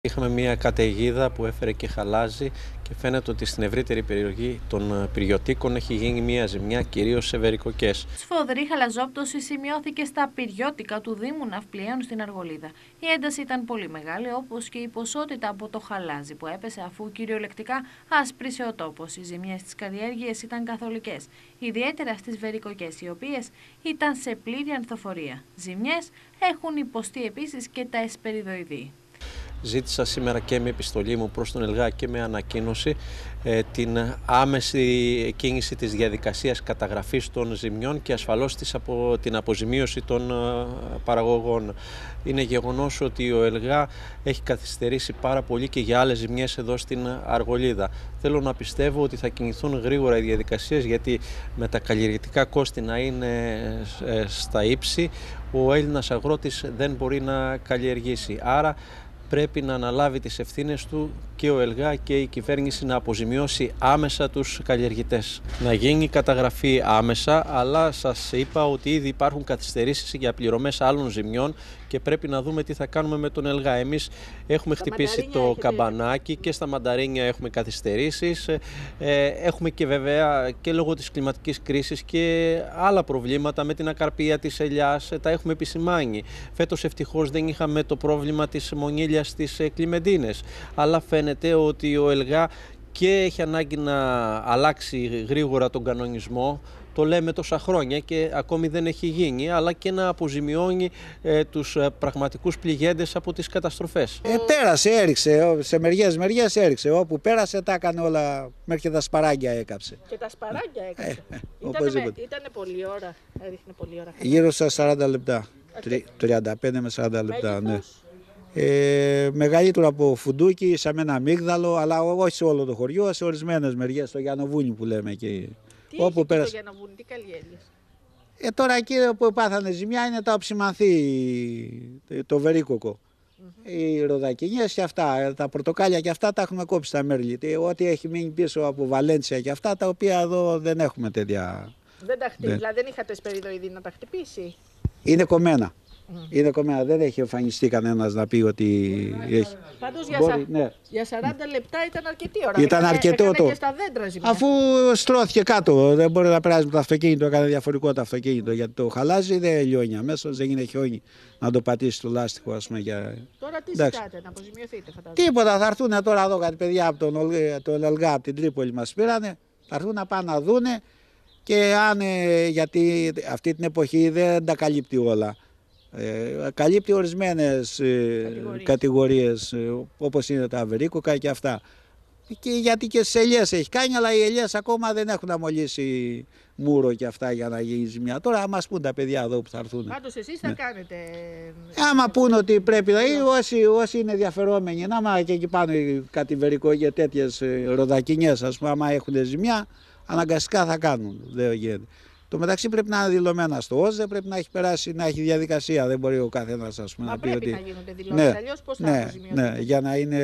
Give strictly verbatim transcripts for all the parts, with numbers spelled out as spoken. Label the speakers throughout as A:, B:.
A: Είχαμε μια καταιγίδα που έφερε και χαλάζι και φαίνεται ότι στην ευρύτερη περιοχή των Πυριωτίκων έχει γίνει μια ζημιά, κυρίως σε βερικοκές.
B: Σφοδρή χαλαζόπτωση σημειώθηκε στα Πυριώτικα του Δήμου Ναυπλιαίων στην Αργολίδα. Η ένταση ήταν πολύ μεγάλη, όπως και η ποσότητα από το χαλάζι που έπεσε, αφού κυριολεκτικά άσπρισε ο τόπος. Οι ζημιές στις καλλιέργειες ήταν καθολικές, ιδιαίτερα στις βερικοκές, οι οποίες ήταν σε πλήρη ανθοφορία. Ζημιές έχουν υποστεί επίσης και τα εσπεριδοειδή.
A: Ζήτησα σήμερα και με επιστολή μου προς τον ΕΛΓΑ και με ανακοίνωση ε, την άμεση κίνηση της διαδικασίας καταγραφής των ζημιών και ασφαλώς της απο, την αποζημίωση των ε, παραγωγών. Είναι γεγονός ότι ο ΕΛΓΑ έχει καθυστερήσει πάρα πολύ και για άλλες ζημιές εδώ στην Αργολίδα. Θέλω να πιστεύω ότι θα κινηθούν γρήγορα οι διαδικασίες, γιατί με τα καλλιεργητικά κόστη να είναι ε, στα ύψη, ο Έλληνας αγρότης δεν μπορεί να καλλιεργήσει. Άρα πρέπει να αναλάβει τις ευθύνες του και ο ΕΛΓΑ και η κυβέρνηση να αποζημιώσει άμεσα τους καλλιεργητές. Να γίνει καταγραφή άμεσα, αλλά σας είπα ότι ήδη υπάρχουν καθυστερήσεις για πληρωμές άλλων ζημιών και πρέπει να δούμε τι θα κάνουμε με τον ΕΛΓΑ. Εμείς έχουμε τα χτυπήσει το έχετε... καμπανάκι και στα μανταρίνια έχουμε καθυστερήσεις. Ε, έχουμε και βέβαια και λόγω της κλιματικής κρίσης και άλλα προβλήματα με την ακαρπία της ελιάς. Τα έχουμε επισημάνει. Φέτος ευτυχώς δεν είχαμε το πρόβλημα της μονήλιας στις κλιμεντίνες, αλλά φαίνεται ότι ο ΕΛΓΑ και έχει ανάγκη να αλλάξει γρήγορα τον κανονισμό, το λέμε τόσα χρόνια και ακόμη δεν έχει γίνει, αλλά και να αποζημιώνει ε, τους ε, πραγματικούς πληγέντες από τις καταστροφές.
C: Ε, τέρασε, έριξε, σε μεριές μεριές έριξε, όπου πέρασε τα έκανε όλα, μέχρι και τα σπαράγγια έκαψε.
D: Και τα σπαράγγια έκαψε.
C: Ε,
D: Ήτανε, ήτανε πολλή ώρα, έριχνε πολλή ώρα.
C: Γύρω στα σαράντα λεπτά, τριάντα πέντε με σαράντα λεπτά, ναι. Ε, μεγαλύτερο από φουντούκι, σαν ένα αμύγδαλο, αλλά όχι σε όλο το χωριό, σε ορισμένες μεριές, στο Γιαννοβούνι που λέμε εκεί.
D: Τι
C: όπου
D: έχει
C: πέρασε.
D: το Γιαννοβούνι, τι καλλιέργειες?
C: Ε, τώρα εκεί που πάθανε ζημιά είναι τα οψιμανθή, το βερίκοκο. Mm-hmm. Οι ροδακινιές και αυτά, τα πορτοκάλια και αυτά τα έχουμε κόψει στα μέρλη. Ό,τι έχει μείνει πίσω από Βαλέντσια και αυτά, τα οποία εδώ δεν έχουμε τέτοια.
D: Δεν τα χτυπήσει, δηλαδή δεν είχατε εσπεριδοειδή να τα χτυπήσει? Είναι
C: κομμένα. Mm. Είναι κομμένα, δεν έχει εμφανιστεί κανένας να πει ότι έχει.
D: Πάντως για,
C: Μπορεί,
D: σα...
C: ναι.
D: για σαράντα λεπτά ήταν αρκετή ώρα.
C: Ήταν
D: έκανε,
C: αρκετό
D: έκανε
C: το.
D: Και στα δέντρα ζημιά.
C: Αφού στρώθηκε κάτω, δεν μπορεί να περάσει με το αυτοκίνητο, έκανε διαφορετικό το αυτοκίνητο. Γιατί το χαλάζι δεν λιώνει αμέσως, δεν είναι χιόνι να το πατήσει το λάστιχο, ας πούμε. Για...
D: Τώρα τι
C: εντάξει.
D: ζητάτε, να αποζημιωθείτε, φαντάζομαι?
C: Τίποτα, θα έρθουν τώρα εδώ κάτι παιδιά από τον, τον ΕΛΓΑ, από την Τρίπολη μας πήρανε, θα έρθουν να πάνε να δούνε και αν, γιατί αυτή την εποχή δεν τα καλύπτει όλα. Ε, καλύπτει ορισμένες ε, κατηγορίες, κατηγορίες ε, όπως είναι τα βερίκοκα και αυτά. Και γιατί και στις ελιές έχει κάνει, αλλά οι ελιές ακόμα δεν έχουν αμολύσει μούρο και αυτά για να γίνει ζημιά. Τώρα άμα μας πούν τα παιδιά εδώ που θα έρθουν.
D: Πάντως εσείς θα
C: ναι.
D: κάνετε.
C: Άμα πούν ότι πρέπει να είναι, όσοι, όσοι είναι ενδιαφερόμενοι, να άμα και εκεί πάνω κάτι βερικό για τέτοιες ροδακινιές, ας πούμε, άμα έχουν ζημιά, αναγκαστικά θα κάνουν. Δεν γίνεται. Το μεταξύ πρέπει να είναι δηλωμένα στο ΟΣΔΕ, πρέπει να έχει περάσει, να έχει διαδικασία. Δεν μπορεί ο καθένας, ας πούμε,
D: Μα
C: να πει
D: πρέπει
C: ότι.
D: να γίνονται δηλώσεις,
C: ναι,
D: αλλιώς πώς θα
C: ναι,
D: αποζημιωθείτε?
C: ναι, για να είναι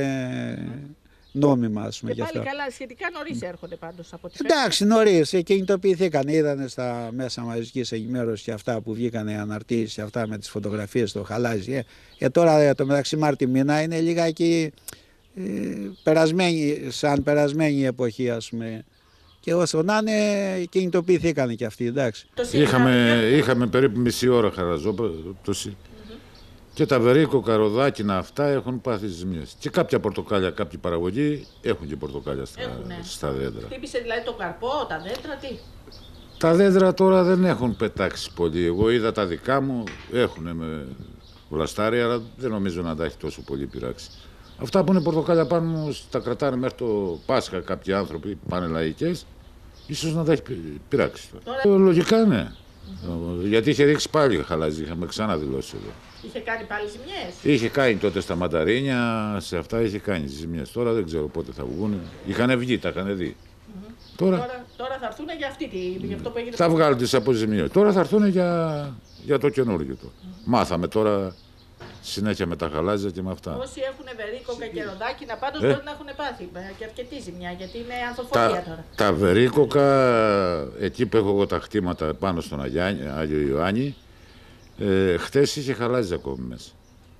C: νόμιμα, ας πούμε.
D: Και πάλι
C: αυτά.
D: καλά, σχετικά νωρίς έρχονται πάντως από τη
C: Εντάξει, νωρίς, κινητοποιηθήκαν, είδανε στα μέσα μαζικής ενημέρωσης και αυτά που βγήκαν οι αναρτήσεις και αυτά με τις φωτογραφίες στο χαλάζι. Ε, ε, τώρα το μεταξύ Μάρτη μήνα είναι λιγάκι ε, περασμένη, σαν περασμένη εποχή, ας πούμε. Και όσο να είναι, κινητοποιηθήκαν και αυτοί, εντάξει.
E: Είχαμε, είχαμε περίπου μισή ώρα χαραζόπτωση mm-hmm. και τα βερίκοκα, ροδάκινα αυτά έχουν πάθει ζημιές. Και κάποια πορτοκάλια, κάποιοι παραγωγοί έχουν και πορτοκάλια στα, στα δέντρα.
D: Χτύπησε δηλαδή το καρπό, τα δέντρα, τι?
E: Τα δέντρα τώρα δεν έχουν πετάξει πολύ. Εγώ είδα τα δικά μου, έχουν με βλαστάρια, αλλά δεν νομίζω να τα έχει τόσο πολύ πειράξει. Αυτά που είναι πορτοκάλια πάνω τα κρατάνε μέχρι το Πάσχα κάποιοι άνθρωποι πανελλαϊκές. Ίσως να τα έχει πειράξει τώρα. Τώρα... Λογικά ναι. Mm-hmm. Γιατί είχε ρίξει πάλι χαλάζι, είχαμε ξαναδηλώσει εδώ.
D: Είχε κάνει πάλι ζημιές? Είχε
E: κάνει τότε στα μανταρίνια, σε αυτά είχε κάνει ζημιές. Τώρα δεν ξέρω πότε θα βγουν. Είχαν βγει, τα είχαν δει.
D: Mm-hmm.
E: Τώρα...
D: Τώρα, τώρα θα έρθουν για, αυτή, για αυτό που έγινε.
E: Θα βγάλουν τις αποζημιώσεις. Τώρα θα έρθουν για, για το καινούργιο. Mm-hmm. Μάθαμε τώρα συνέχεια με τα χαλάζια και με αυτά.
D: Όσοι έχουν βερίκοκα και ροδάκινα πάντως ε? μπορεί να έχουν πάθει και αρκετή ζημιά, γιατί είναι ανθοφορία τα, τώρα.
E: Τα βερίκοκα, εκεί που έχω εγώ τα χτήματα πάνω στον Αγιά, Άγιο Ιωάννη, ε, χτες είχε χαλάζι ακόμη μέσα.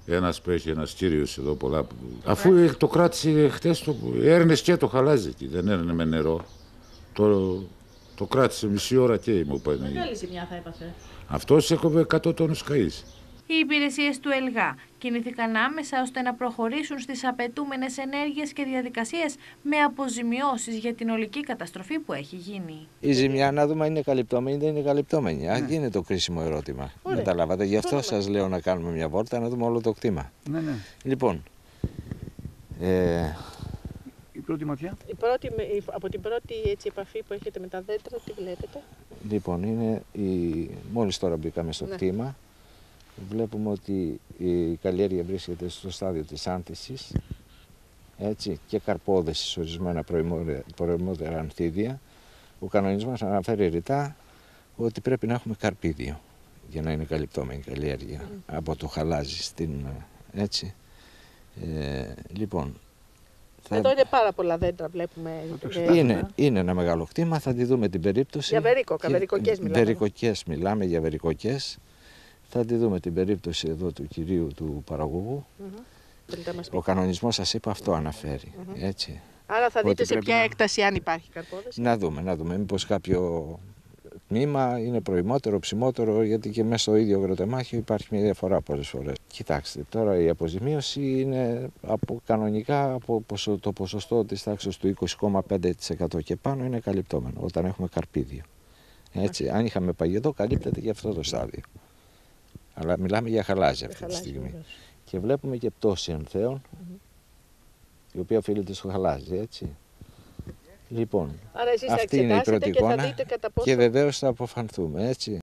E: Ένας που έχει ένας κύριος εδώ πολλά. Που... Αφού το κράτησε χτες, το έρνες και το χαλάζει εκεί, δεν έρνε με νερό. Το, το κράτησε μισή ώρα και μου πάει.
D: Μεγάλη ζημιά θα έπαθε.
E: Αυτός έκοβε εκατό τόνους καΐς.
B: Οι υπηρεσίες του ΕΛΓΑ κινήθηκαν άμεσα ώστε να προχωρήσουν στις απαιτούμενες ενέργειες και διαδικασίες με αποζημιώσεις για την ολική καταστροφή που έχει γίνει.
F: Η ζημιά, να δούμε αν είναι καλυπτόμενη ή δεν είναι καλυπτόμενη. Ναι. Αν είναι το κρίσιμο ερώτημα. Καταλάβατε. Γι' αυτό σας λέω να κάνουμε μια βόλτα να δούμε όλο το κτήμα.
G: Ναι, ναι.
F: Λοιπόν. Ε...
G: Η πρώτη ματιά.
D: Η πρώτη, από την πρώτη έτσι, επαφή που έχετε με τα δέντρα, τι βλέπετε?
F: Λοιπόν, είναι η... μόλις τώρα μπήκαμε στο ναι. κτήμα. Βλέπουμε ότι η καλλιέργεια βρίσκεται στο στάδιο της άνθησης, έτσι, και καρπόδεσης ορισμένα προημότερα ανθίδια. Ο κανονισμός αναφέρει ρητά ότι πρέπει να έχουμε καρπίδιο για να είναι καλυπτόμενη η καλλιέργεια mm. από το χαλάζι στην, έτσι. Ε, λοιπόν,
D: θα... Εδώ είναι πάρα πολλά δέντρα, βλέπουμε.
F: Είναι, είναι ένα μεγάλο κτήμα, θα τη δούμε την περίπτωση.
D: Για βερίκοκα, βερικοκές μιλάμε.
F: Βερικοκές μιλάμε, για βερικοκές. Θα τη δούμε την περίπτωση εδώ του κυρίου του παραγωγού. Mm-hmm. Ο κανονισμός, σας είπα, αυτό αναφέρει. Mm-hmm. Έτσι.
D: Άρα θα δείτε
F: ότι
D: σε ποια να... έκταση αν υπάρχει καρπόδεση.
F: Να δούμε, να δούμε. Μήπως κάποιο τμήμα είναι προημότερο, ψημότερο, γιατί και μέσα στο ίδιο αγροτεμάχιο υπάρχει μια διαφορά πολλές φορές. Κοιτάξτε, τώρα η αποζημίωση είναι από, κανονικά από το ποσοστό της τάξης του είκοσι κόμμα πέντε τοις εκατό και πάνω είναι καλυπτόμενο όταν έχουμε καρπίδιο. Έτσι. Αν είχαμε παγετό, καλύπτεται και αυτό το στάδιο. Αλλά μιλάμε για χαλάζι αυτή τη στιγμή. Βεβαίως. Και βλέπουμε και πτώση ανθέων, mm-hmm. η οποία οφείλεται στο χαλάζι, έτσι. Λοιπόν,
D: άρα εσείς
F: αυτή
D: θα
F: είναι η πρώτη
D: και
F: εικόνα
D: θα δείτε κατά πόσο...
F: και βεβαίως θα αποφανθούμε, έτσι.